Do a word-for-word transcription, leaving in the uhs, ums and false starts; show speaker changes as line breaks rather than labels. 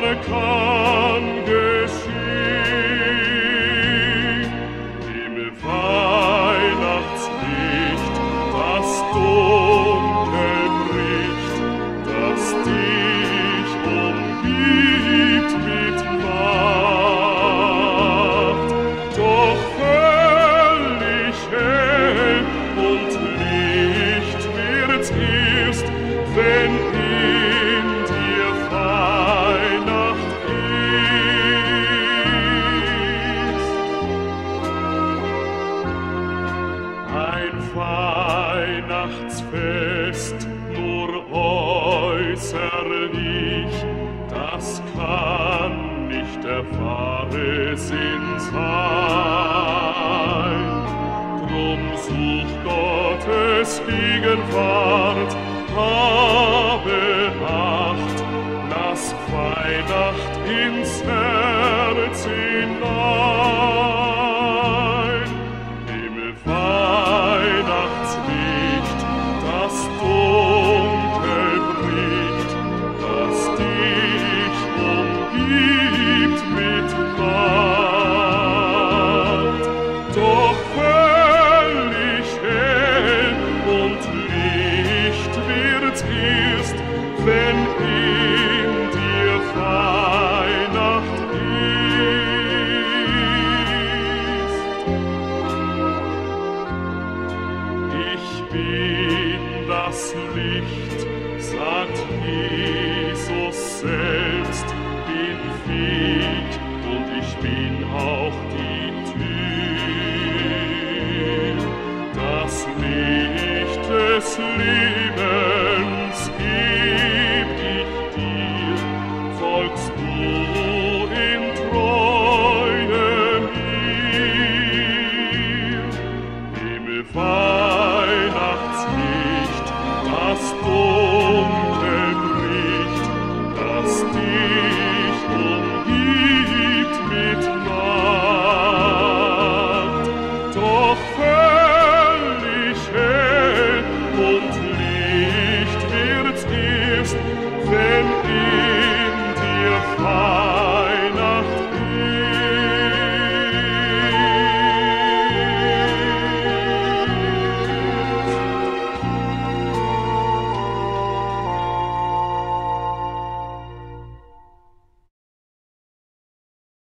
kann geschehen. Himmel, Weihnachtslicht, das Dunkel bricht, das dich umgibt mit Macht, doch völlig hell und Licht wird's erst, wenn in dir Weihnacht ist. Ein Weihnachtsfest nur äußerlich, das kann nicht der wahre Sinn sein. Drum such Gottes Gegenwart, habe Acht, lass Weihnacht ins Herz hinein. Himmel, Weihnachtslicht, das Dunkel bricht, das dich umgibt mit Macht, doch völlig hell und Licht wird's erst, wenn